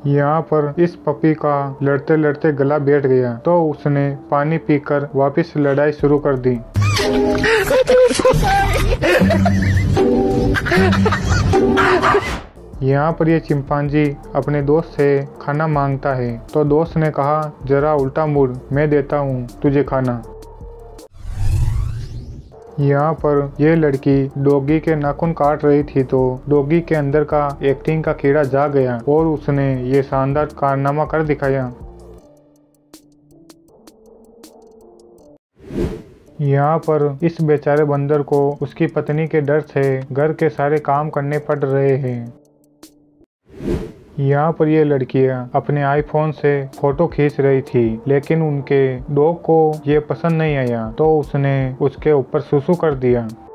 यहाँ पर इस पपी का लड़ते लड़ते गला बैठ गया तो उसने पानी पीकर वापस लड़ाई शुरू कर दी। यहाँ पर ये चिंपांजी अपने दोस्त से खाना मांगता है तो दोस्त ने कहा, जरा उल्टा मुड़, मैं देता हूँ तुझे खाना। यहाँ पर यह लड़की डॉगी के नाखून काट रही थी तो डॉगी के अंदर का एक्टिंग का कीड़ा जाग गया और उसने ये शानदार कारनामा कर दिखाया। यहाँ पर इस बेचारे बंदर को उसकी पत्नी के डर से घर के सारे काम करने पड़ रहे हैं। यहाँ पर ये लड़कियाँ अपने आईफोन से फोटो खींच रही थी लेकिन उनके डॉग को ये पसंद नहीं आया तो उसने उसके ऊपर सुसु कर दिया।